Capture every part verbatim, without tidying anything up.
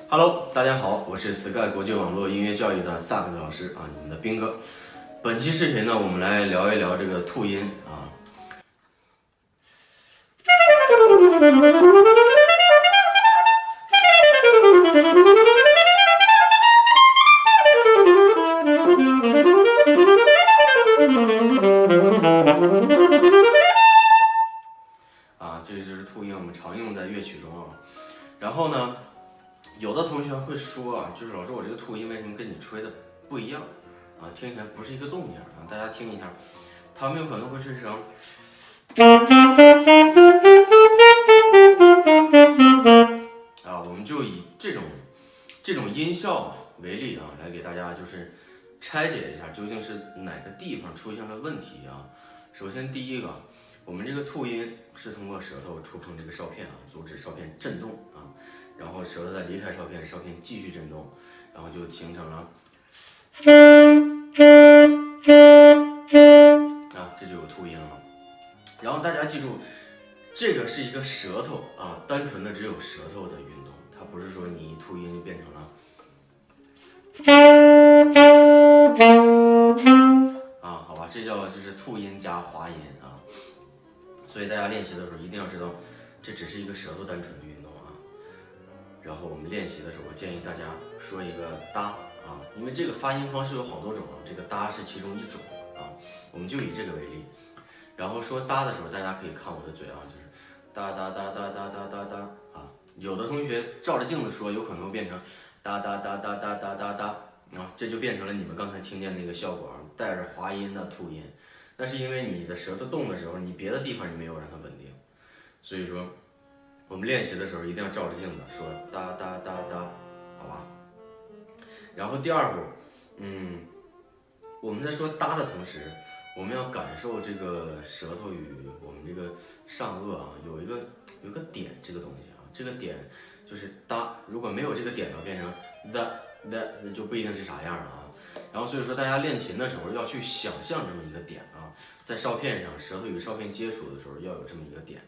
Hello， 大家好，我是 Sky 国际网络音乐教育的萨克斯老师啊，你们的兵哥。本期视频呢，我们来聊一聊这个吐音啊。啊，这就是吐音，我们常用在乐曲中啊。然后呢？有的同学会说啊，就是老师，我这个吐音为什么跟你吹的不一样啊？听起来不是一个动静啊。大家听一下，他们有可能会吹成啊，我们就以这种这种音效为例啊，来给大家就是拆解一下究竟是哪个地方出现了问题啊。首先第一个，我们这个吐音是通过舌头触碰这个哨片啊，阻止哨片震动啊。然后舌头再离开哨片，哨片继续震动，然后就形成了啊，这就有吐音了。然后大家记住，这个是一个舌头啊，单纯的只有舌头的运动，它不是说你一吐音就变成了啊，好吧，这叫就是吐音加滑音啊。所以大家练习的时候一定要知道，这只是一个舌头单纯的运动。然后我们练习的时候，我建议大家说一个哒啊，因为这个发音方式有好多种啊，这个哒是其中一种啊，我们就以这个为例。然后说哒的时候，大家可以看我的嘴啊，就是哒哒哒哒哒哒哒哒啊。有的同学照着镜子说，有可能会变成哒哒哒哒哒哒哒哒啊，这就变成了你们刚才听见那个效果啊，带着滑音的吐音。那是因为你的舌头动的时候，你别的地方你没有让它稳定，所以说。我们练习的时候一定要照着镜子说哒哒哒哒，好吧？然后第二步，嗯，我们在说哒的同时，我们要感受这个舌头与我们这个上颚啊有一个有一个点这个东西啊，这个点就是哒，如果没有这个点呢，变成 the the 那就不一定是啥样啊。然后所以说大家练琴的时候要去想象这么一个点啊，在哨片上舌头与哨片接触的时候要有这么一个点。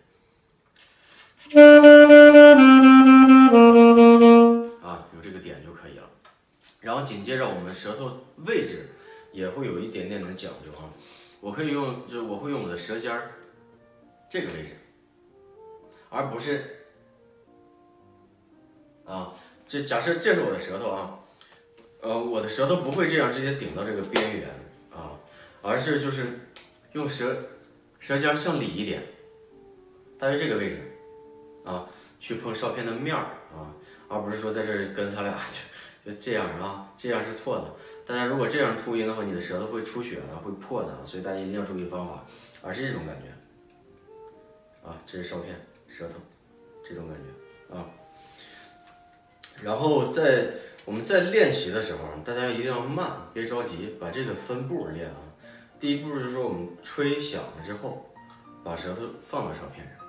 啊，有这个点就可以了。然后紧接着我们舌头位置也会有一点点的讲究啊。我可以用，就是我会用我的舌尖儿这个位置，而不是啊，这假设这是我的舌头啊，呃，我的舌头不会这样直接顶到这个边缘啊，而是就是用舌舌尖向里一点，大约这个位置。啊，去碰哨片的面儿啊，而不是说在这儿跟他俩就就这样啊，这样是错的。大家如果这样吐音的话，你的舌头会出血的，会破的，所以大家一定要注意方法，而是这种感觉啊，这是哨片，舌头这种感觉啊。然后在我们在练习的时候，大家一定要慢，别着急，把这个分步练啊。第一步就是说我们吹响了之后，把舌头放到哨片上。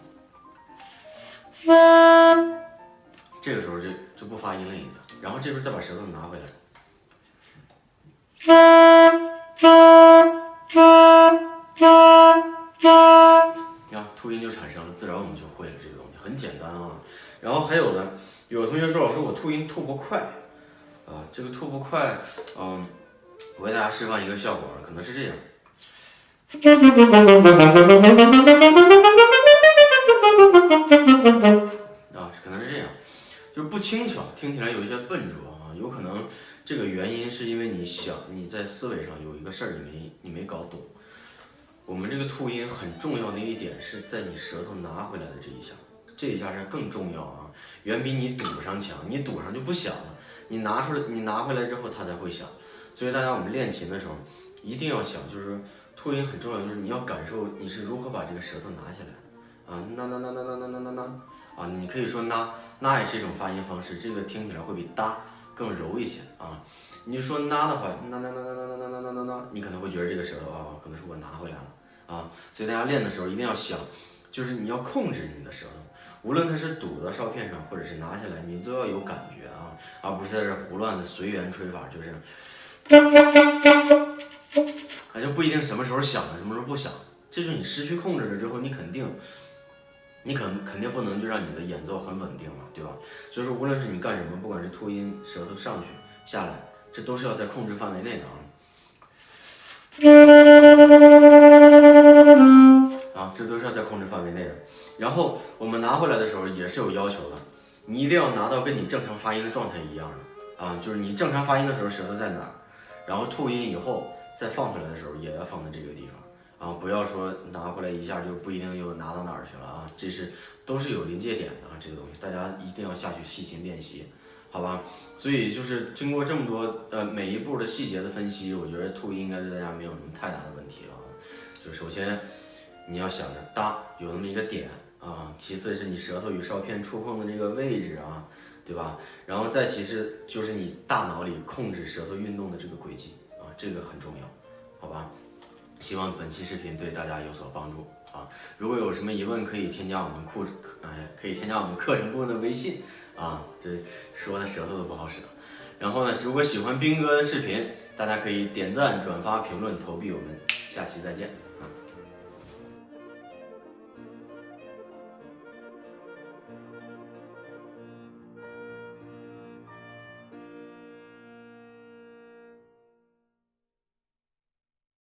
这个时候就就不发音了已经，然后这时候再把舌头拿回来，啊，吐音就产生了，自然我们就会了这个东西，很简单啊。然后还有的，有的同学说老师我吐音吐不快，啊，这个吐不快，嗯，我给大家示范一个效果，可能是这样。啊，可能是这样，就是不轻巧，听起来有一些笨拙啊。有可能这个原因是因为你想你在思维上有一个事儿你没你没搞懂。我们这个吐音很重要的一点是在你舌头拿回来的这一下，这一下是更重要啊，远比你堵上强，你堵上就不响了，你拿出来你拿回来之后它才会响。所以大家我们练琴的时候一定要想，就是吐音很重要，就是你要感受你是如何把这个舌头拿下来的。啊，那那那那那那那那那啊，你可以说那那也是一种发音方式，这个听起来会比哒更柔一些啊。你就说那的话，那那那那那那那那那那，你可能会觉得这个舌头啊，可能是我拿回来了啊。所以大家练的时候一定要想，就是你要控制你的舌头，无论它是堵到哨片上，或者是拿下来，你都要有感觉啊，而不是在这胡乱的随缘吹法，就是，啊就不一定什么时候响了，什么时候不响，这就是你失去控制了之后，你肯定。 你肯肯定不能就让你的演奏很稳定嘛，对吧？所以说无论是你干什么，不管是吐音，舌头上去下来，这都是要在控制范围内的啊。啊，这都是要在控制范围内的。然后我们拿回来的时候也是有要求的，你一定要拿到跟你正常发音的状态一样的啊，就是你正常发音的时候舌头在哪儿，然后吐音以后再放回来的时候也要放在这个地方。啊，不要说拿回来一下就不一定又拿到哪儿去了啊，这是都是有临界点的啊，这个东西大家一定要下去细心练习，好吧？所以就是经过这么多呃每一步的细节的分析，我觉得吐音应该对大家没有什么太大的问题了啊。就首先你要想着哒有那么一个点啊，其次是你舌头与哨片触碰的这个位置啊，对吧？然后再其次就是你大脑里控制舌头运动的这个轨迹啊，这个很重要，好吧？希望本期视频对大家有所帮助啊！如果有什么疑问，可以添加我们库，哎，可以添加我们课程顾问的微信啊。这说的舌头都不好使了。然后呢，如果喜欢斌哥的视频，大家可以点赞、转发、评论、投币，我们下期再见啊！